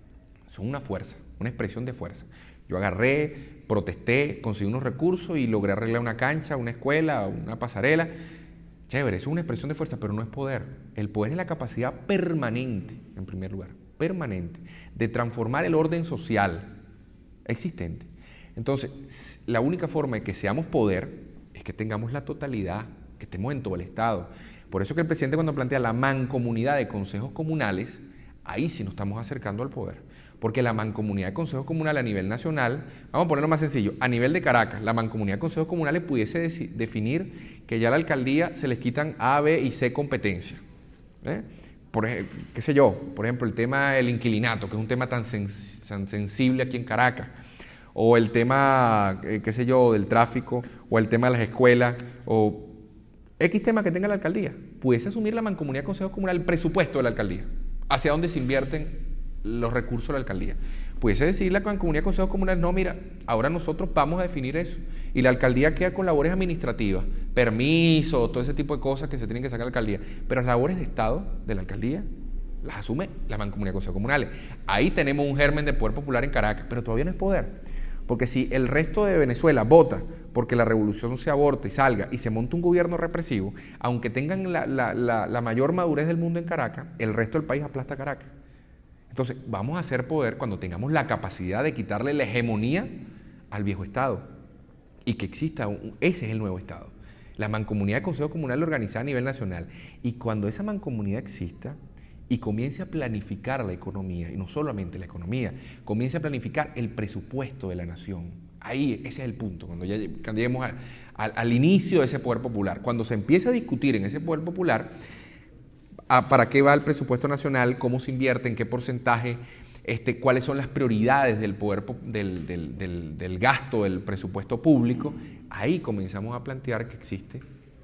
son una fuerza, una expresión de fuerza. Yo agarré, protesté, conseguí unos recursos y logré arreglar una cancha, una escuela, una pasarela. Chévere, eso es una expresión de fuerza, pero no es poder. El poder es la capacidad permanente, en primer lugar, permanente, de transformar el orden social existente. Entonces, la única forma de que seamos poder es que tengamos la totalidad, que estemos en todo el Estado. Por eso que el presidente, cuando plantea la mancomunidad de consejos comunales, ahí sí nos estamos acercando al poder. Porque la mancomunidad de consejos comunales a nivel nacional, vamos a ponerlo más sencillo, a nivel de Caracas, la mancomunidad de consejos comunales pudiese definir que ya a la alcaldía se les quitan A, B y C competencias. ¿eh? Por ejemplo, qué sé yo, por ejemplo, el tema del inquilinato, que es un tema tan, sens tan sensible aquí en Caracas, o el tema, eh, qué sé yo, del tráfico, o el tema de las escuelas, o X tema que tenga la alcaldía, pudiese asumir la mancomunidad de consejos comunales el presupuesto de la alcaldía, hacia dónde se invierten los recursos de la alcaldía. Pudiese decir la mancomunidad de consejos comunales, no, mira, ahora nosotros vamos a definir eso, y la alcaldía queda con labores administrativas, permiso, todo ese tipo de cosas que se tienen que sacar de la alcaldía, pero las labores de Estado de la alcaldía las asume la mancomunidad de consejos comunales. Ahí tenemos un germen de poder popular en Caracas, pero todavía no es poder. Porque si el resto de Venezuela vota porque la revolución se aborte y salga y se monta un gobierno represivo, aunque tengan la, la, la, la mayor madurez del mundo en Caracas, el resto del país aplasta a Caracas. Entonces, vamos a hacer poder cuando tengamos la capacidad de quitarle la hegemonía al viejo Estado y que exista, un, ese es el nuevo Estado. La mancomunidad de consejos comunales organizada a nivel nacional. Y cuando esa mancomunidad exista y comience a planificar la economía, y no solamente la economía, comience a planificar el presupuesto de la nación. Ahí, ese es el punto, cuando ya cuando lleguemos a, a, al inicio de ese poder popular. Cuando se empiece a discutir en ese poder popular, a, para qué va el presupuesto nacional, cómo se invierte, en qué porcentaje, este, cuáles son las prioridades del, poder, del, del, del, del gasto del presupuesto público, ahí comenzamos a plantear que existe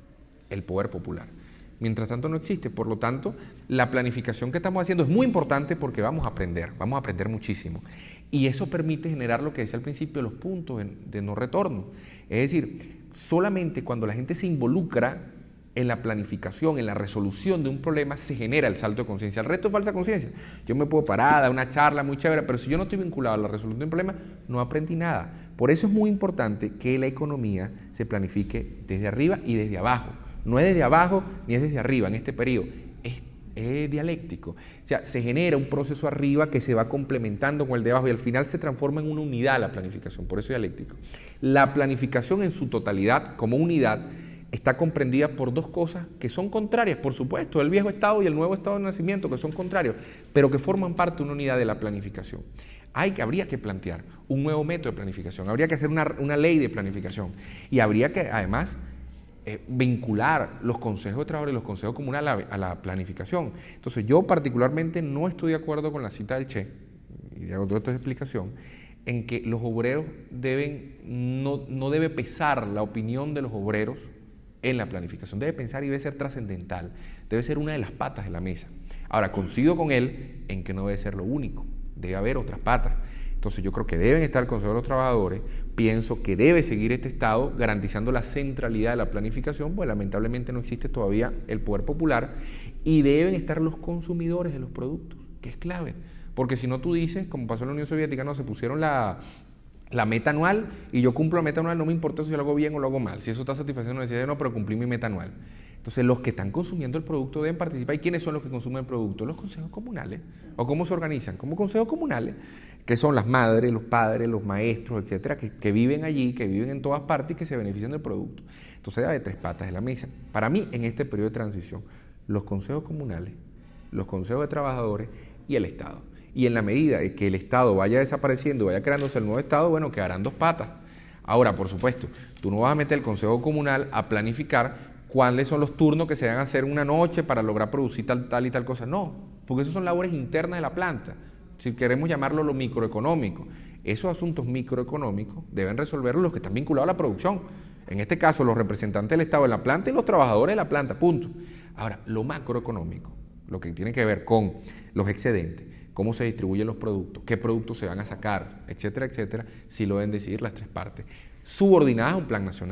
el poder popular. Mientras tanto no existe, por lo tanto, la planificación que estamos haciendo es muy importante porque vamos a aprender, vamos a aprender muchísimo. Y eso permite generar lo que decía al principio, los puntos de no retorno. Es decir, solamente cuando la gente se involucra en la planificación, en la resolución de un problema, se genera el salto de conciencia. El resto es falsa conciencia. Yo me puedo parar, dar una charla muy chévere, pero si yo no estoy vinculado a la resolución de un problema, no aprendí nada. Por eso es muy importante que la economía se planifique desde arriba y desde abajo. No es desde abajo ni es desde arriba en este periodo, es, es dialéctico. O sea, se genera un proceso arriba que se va complementando con el de abajo y al final se transforma en una unidad la planificación, por eso es dialéctico. La planificación en su totalidad, como unidad, está comprendida por dos cosas que son contrarias, por supuesto, el viejo estado y el nuevo estado de nacimiento, que son contrarios, pero que forman parte de una unidad de la planificación. Hay que, habría que plantear un nuevo método de planificación, habría que hacer una, una ley de planificación y habría que, además, Eh, vincular los consejos de trabajadores y los consejos comunales a la, a la planificación. Entonces yo particularmente no estoy de acuerdo con la cita del Che, y hago toda esta explicación, en que los obreros deben, no, no debe pesar la opinión de los obreros en la planificación, debe pensar y debe ser trascendental, debe ser una de las patas de la mesa. Ahora, coincido con él en que no debe ser lo único, debe haber otras patas. Entonces yo creo que deben estar el Consejo de los Trabajadores, pienso que debe seguir este Estado garantizando la centralidad de la planificación, pues lamentablemente no existe todavía el poder popular, y deben estar los consumidores de los productos, que es clave, porque si no tú dices, como pasó en la Unión Soviética, no, se pusieron la, la meta anual y yo cumplo la meta anual, no me importa si yo lo hago bien o lo hago mal, si eso está satisfaciendo la necesidad, no, pero cumplí mi meta anual. Entonces, los que están consumiendo el producto deben participar. ¿Y quiénes son los que consumen el producto? Los consejos comunales. ¿O cómo se organizan? Como consejos comunales, que son las madres, los padres, los maestros, etcétera, que, que viven allí, que viven en todas partes y que se benefician del producto. Entonces, debe haber tres patas de la mesa. Para mí, en este periodo de transición, los consejos comunales, los consejos de trabajadores y el Estado. Y en la medida de que el Estado vaya desapareciendo, vaya creándose el nuevo Estado, bueno, quedarán dos patas. Ahora, por supuesto, tú no vas a meter el consejo comunal a planificar cuáles son los turnos que se van a hacer una noche para lograr producir tal, tal y tal cosa. No, porque esos son labores internas de la planta. Si queremos llamarlo lo microeconómico, esos asuntos microeconómicos deben resolverlos los que están vinculados a la producción. En este caso, los representantes del Estado en la planta y los trabajadores de la planta, punto. Ahora, lo macroeconómico, lo que tiene que ver con los excedentes, cómo se distribuyen los productos, qué productos se van a sacar, etcétera, etcétera, sí lo deben decidir las tres partes, subordinadas a un plan nacional,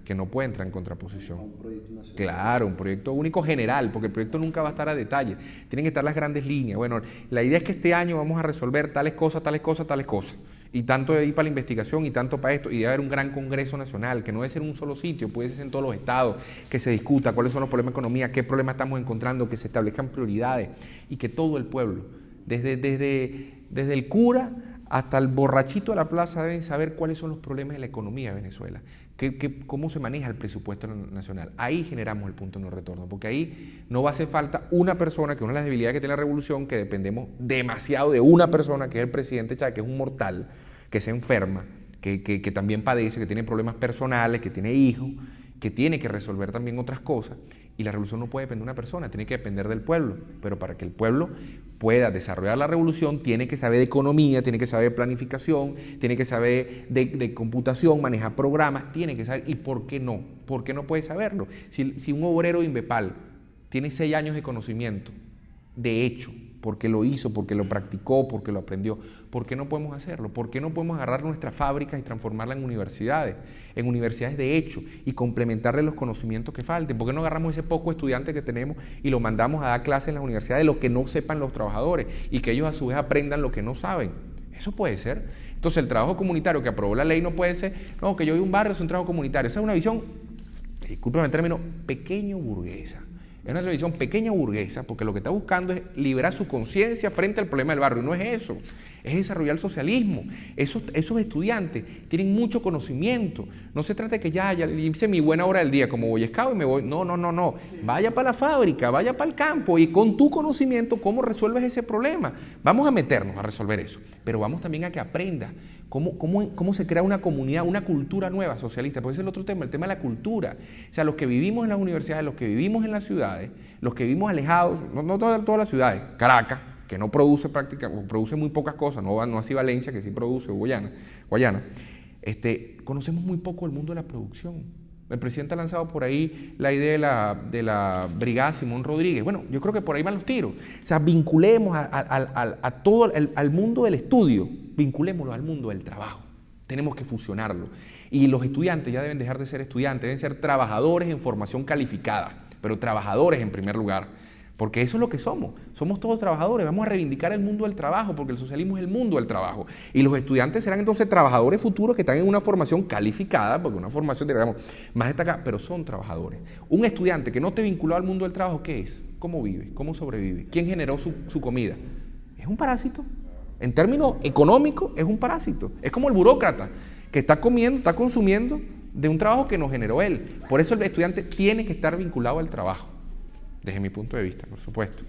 que no puede entrar en contraposición. Un proyecto nacional. Claro, un proyecto único general, porque el proyecto nunca va a estar a detalle. Tienen que estar las grandes líneas. Bueno, la idea es que este año vamos a resolver tales cosas, tales cosas, tales cosas. Y tanto de ahí para la investigación y tanto para esto. Y debe haber un gran congreso nacional, que no debe ser en un solo sitio, puede ser en todos los estados, que se discuta cuáles son los problemas de economía, qué problemas estamos encontrando, que se establezcan prioridades y que todo el pueblo, desde, desde, desde el cura hasta el borrachito de la plaza, deben saber cuáles son los problemas de la economía de Venezuela, que, que, cómo se maneja el presupuesto nacional. Ahí generamos el punto de no retorno, porque ahí no va a hacer falta una persona, que una de las debilidades que tiene la revolución, que dependemos demasiado de una persona, que es el presidente Chávez, que es un mortal, que se enferma, que, que, que también padece, que tiene problemas personales, que tiene hijos, que tiene que resolver también otras cosas, y la revolución no puede depender de una persona, tiene que depender del pueblo, pero para que el pueblo pueda desarrollar la revolución, tiene que saber de economía, tiene que saber de planificación, tiene que saber de, de computación, manejar programas, tiene que saber, ¿y por qué no? ¿Por qué no puede saberlo? Si, si un obrero de Inbepal tiene seis años de conocimiento, de hecho, porque lo hizo, porque lo practicó, porque lo aprendió, ¿por qué no podemos hacerlo? ¿Por qué no podemos agarrar nuestras fábricas y transformarlas en universidades, en universidades de hecho, y complementarle los conocimientos que falten? ¿Por qué no agarramos ese poco estudiante que tenemos y lo mandamos a dar clases en las universidades de lo que no sepan los trabajadores y que ellos a su vez aprendan lo que no saben? Eso puede ser. Entonces el trabajo comunitario que aprobó la ley no puede ser, no, que yo vivo en un barrio, es un trabajo comunitario. Esa es una visión, discúlpeme el término, pequeño burguesa. Es una visión pequeña burguesa, porque lo que está buscando es liberar su conciencia frente al problema del barrio. No es eso, es desarrollar el socialismo. Esos, esos estudiantes tienen mucho conocimiento. No se trata de que ya, ya hice mi buena hora del día como Boy Scout y me voy. No, no, no, no. Vaya para la fábrica, vaya para el campo y con tu conocimiento, ¿cómo resuelves ese problema? Vamos a meternos a resolver eso, pero vamos también a que aprenda cómo, cómo, cómo se crea una comunidad, una cultura nueva socialista. Porque ese es el otro tema, el tema de la cultura. O sea, los que vivimos en las universidades, los que vivimos en las ciudades, los que vivimos alejados, no, no todas, todas las ciudades, Caracas, que no produce práctica, produce muy pocas cosas, no, no así Valencia, que sí produce, o Guayana, Guayana este, conocemos muy poco el mundo de la producción. El presidente ha lanzado por ahí la idea de la, de la brigada Simón Rodríguez. Bueno, yo creo que por ahí van los tiros. O sea, vinculemos a, a, a, a todo el al mundo del estudio, vinculémoslo al mundo del trabajo. Tenemos que fusionarlo. Y los estudiantes ya deben dejar de ser estudiantes, deben ser trabajadores en formación calificada, pero trabajadores en primer lugar, porque eso es lo que somos, somos todos trabajadores. Vamos a reivindicar el mundo del trabajo, porque el socialismo es el mundo del trabajo, y los estudiantes serán entonces trabajadores futuros que están en una formación calificada, porque una formación, digamos, más destacada, pero son trabajadores. Un estudiante que no esté vinculado al mundo del trabajo, ¿qué es? ¿Cómo vive? ¿Cómo sobrevive? ¿Quién generó su, su comida? Es un parásito. En términos económicos, es un parásito. Es como el burócrata, que está comiendo, está consumiendo de un trabajo que nos generó él. Por eso el estudiante tiene que estar vinculado al trabajo, desde mi punto de vista, por supuesto.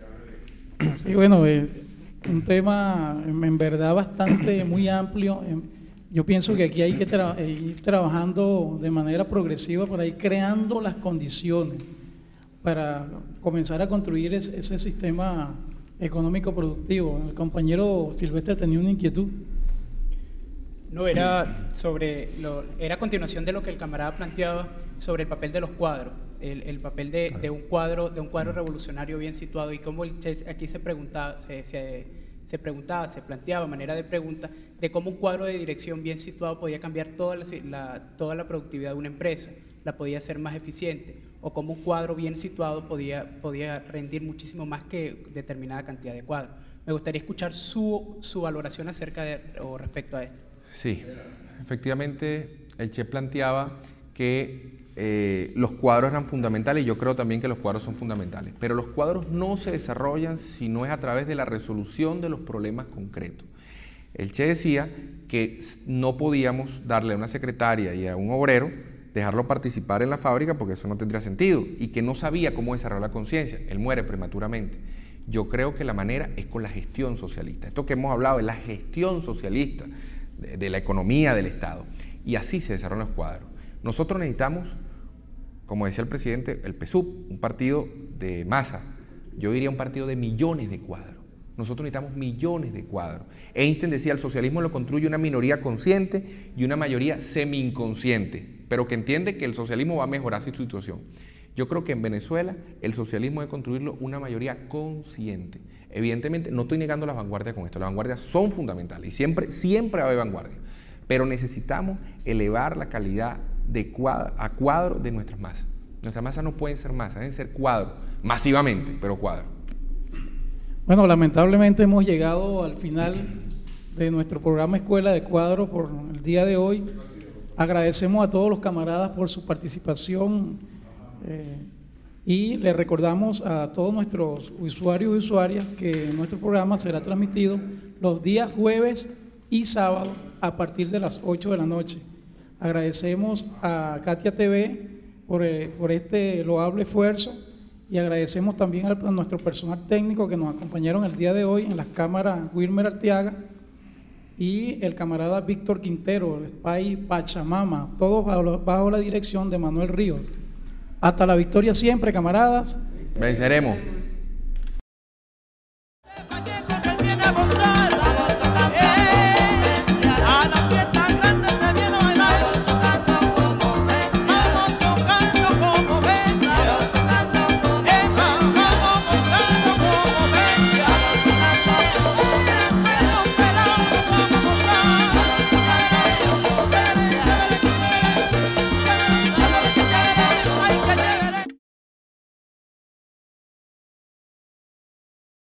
Sí, bueno, eh, un tema en verdad bastante muy amplio. Yo pienso que aquí hay que tra ir trabajando de manera progresiva, por ahí creando las condiciones para comenzar a construir ese, ese sistema económico productivo. El compañero Silvestre tenía una inquietud. No, era sobre lo, era a continuación de lo que el camarada planteaba sobre el papel de los cuadros, el, el papel de, de un cuadro, de un cuadro revolucionario bien situado, y cómo el, aquí se preguntaba, se, se, se preguntaba, se planteaba manera de pregunta de cómo un cuadro de dirección bien situado podía cambiar toda la, la, toda la productividad de una empresa, la podía hacer más eficiente, o cómo un cuadro bien situado podía, podía rendir muchísimo más que determinada cantidad de cuadros. Me gustaría escuchar su, su valoración acerca de o respecto a esto. Sí, efectivamente el Che planteaba que eh, los cuadros eran fundamentales, y yo creo también que los cuadros son fundamentales, pero los cuadros no se desarrollan si no es a través de la resolución de los problemas concretos. El Che decía que no podíamos darle a una secretaria y a un obrero, dejarlo participar en la fábrica, porque eso no tendría sentido, y que no sabía cómo desarrollar la conciencia, él muere prematuramente. Yo creo que la manera es con la gestión socialista. Esto que hemos hablado es la gestión socialista de, de la economía del Estado, y así se desarrollan los cuadros. Nosotros necesitamos, como decía el presidente, el P S U V, un partido de masa. Yo diría un partido de millones de cuadros. Nosotros necesitamos millones de cuadros. Einstein decía, el socialismo lo construye una minoría consciente y una mayoría semi-inconsciente, pero que entiende que el socialismo va a mejorar su situación. Yo creo que en Venezuela el socialismo debe construirlo una mayoría consciente. Evidentemente, no estoy negando las vanguardias con esto, las vanguardias son fundamentales y siempre, siempre va a haber vanguardias, pero necesitamos elevar la calidad de cuadro, a cuadro de nuestras masas. Nuestras masas no pueden ser masas, deben ser cuadros, masivamente, pero cuadros. Bueno, lamentablemente hemos llegado al final de nuestro programa Escuela de Cuadros por el día de hoy. Agradecemos a todos los camaradas por su participación eh, y les recordamos a todos nuestros usuarios y usuarias que nuestro programa será transmitido los días jueves y sábado a partir de las ocho de la noche. Agradecemos a Katia T V por, eh, por este loable esfuerzo y agradecemos también a, a nuestro personal técnico que nos acompañaron el día de hoy en las cámaras Wilmer Arteaga y el camarada Víctor Quintero, el Spy Pachamama, todos bajo, bajo la dirección de Manuel Ríos. Hasta la victoria siempre, camaradas. Venceremos.